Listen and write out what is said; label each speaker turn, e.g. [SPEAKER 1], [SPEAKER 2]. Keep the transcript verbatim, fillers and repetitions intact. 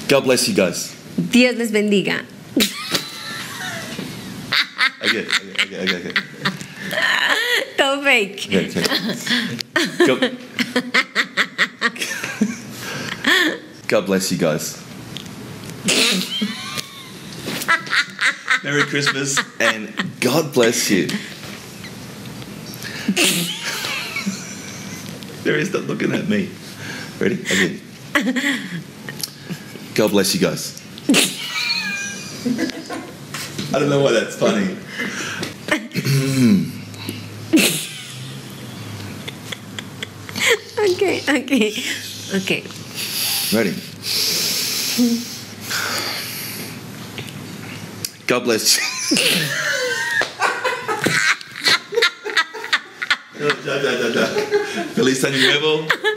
[SPEAKER 1] God bless you guys.
[SPEAKER 2] Dios les bendiga.
[SPEAKER 1] Okay, okay, okay, okay.
[SPEAKER 2] Todo fake.
[SPEAKER 1] Okay, okay. God, God bless you guys. Merry Christmas and God bless you. There is, stop looking at me. Ready? Okay. God bless you guys. I don't know why that's funny.
[SPEAKER 2] Okay, okay, okay.
[SPEAKER 1] Ready? God bless you. Feliz Año Nuevo.